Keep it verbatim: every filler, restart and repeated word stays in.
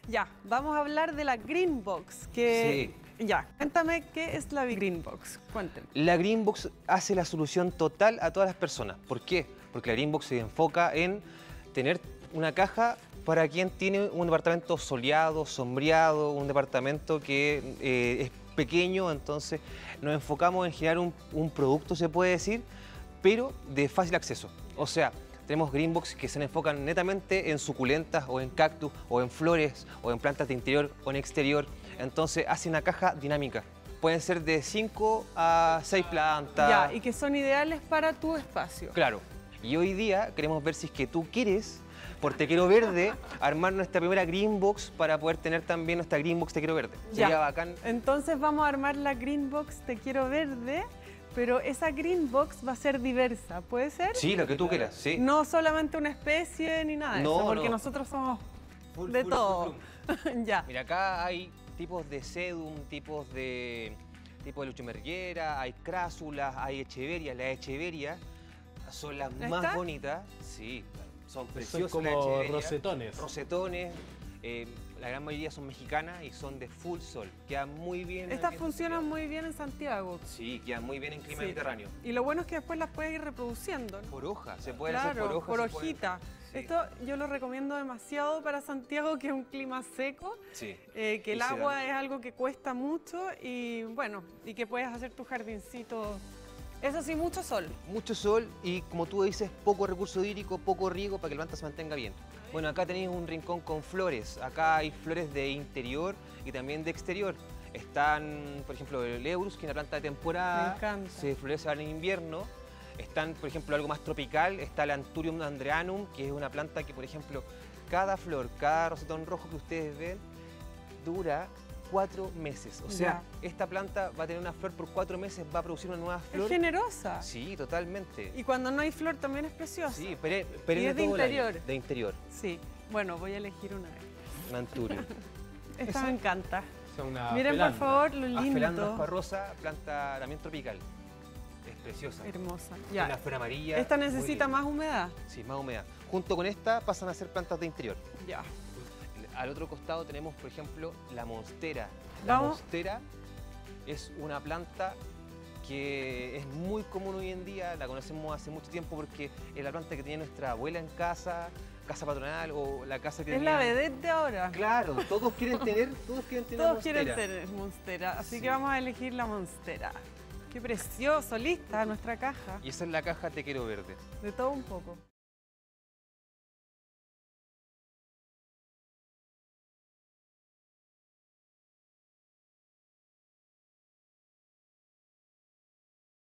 Ya, vamos a hablar de la Green Box, que... Sí. Ya, cuéntame qué es la Green Box, cuéntame. La Green Box hace la solución total a todas las personas. ¿Por qué? Porque la Green Box se enfoca en tener una caja para quien tiene un departamento soleado, sombreado, un departamento que eh, es pequeño, entonces nos enfocamos en generar un, un producto, se puede decir, pero de fácil acceso. O sea, tenemos Green Box que se enfocan netamente en suculentas o en cactus o en flores o en plantas de interior o en exterior. Entonces hace una caja dinámica. Pueden ser de cinco a seis plantas. Ya, y que son ideales para tu espacio. Claro. Y hoy día queremos ver si es que tú quieres, por Te Quiero Verde, armar nuestra primera Green Box para poder tener también nuestra Green Box Te Quiero Verde. Ya. Sería bacán. Entonces vamos a armar la Green Box Te Quiero Verde, pero esa Green Box va a ser diversa, ¿puede ser? Sí, lo que tú quieras, sí. No solamente una especie ni nada de No, eso, porque no. nosotros somos Full, de full, todo. full Ya. Mira, acá hay tipos de sedum, tipos de tipo de luchomerguera, hay crásulas, hay echeverias. Las echeverias son las ¿Esta? más bonitas. Sí, son preciosas Son las como echeverias. rosetones. Rosetones. eh, la gran mayoría son mexicanas y son de full sol. Quedan muy bien. Estas aquí en funcionan Santiago. muy bien en Santiago. Sí, quedan muy bien en clima Sí. mediterráneo. Y lo bueno es que después las puedes ir reproduciendo, ¿no? Por hoja, se puede Claro, hacer por hoja. por se puede- hojita. Sí. Esto yo lo recomiendo demasiado para Santiago, que es un clima seco, Sí. eh, que Y el se agua dan- es algo que cuesta mucho y bueno, y que puedes hacer tu jardincito. Eso sí, mucho sol. Mucho sol y, como tú dices, poco recurso hídrico, poco riego para que la planta se mantenga bien. Bueno, acá tenéis un rincón con flores. Acá hay flores de interior y también de exterior. Están, por ejemplo, el Eurus, que es una planta de temporada. Me encanta. Se florece ahora en invierno. Están, por ejemplo, algo más tropical. Está el Anthurium andreanum, que es una planta que, por ejemplo, cada flor, cada rosetón rojo que ustedes ven, dura cuatro meses. O sea, esta planta va a tener una flor por cuatro meses, va a producir una nueva Es flor. generosa. Sí, totalmente. Y cuando no hay flor también es preciosa. Sí, pero, Y pero es de interior. De interior, Sí. Bueno, voy a elegir una. un Anthurium. Esta me encanta. Es una Miren, felanda. por favor, lo Afelandra lindo. esparrosa, planta también tropical. Es preciosa. Hermosa. Tiene Ya. una flor amarilla. Esta muy necesita linda. más humedad. Sí, más humedad. Junto con esta pasan a ser plantas de interior. Ya. Al otro costado tenemos, por ejemplo, la monstera. La Vamos. monstera es una planta que es muy común hoy en día, la conocemos hace mucho tiempo porque es la planta que tenía nuestra abuela en casa, casa patronal o la casa que Es la tenía... vedette de ahora. Claro, todos quieren tener, todos quieren tener Todos monstera. quieren tener monstera, así Sí. que vamos a elegir la monstera. Qué precioso, lista nuestra caja. Y esa es la caja Te Quiero Verde. De todo un poco.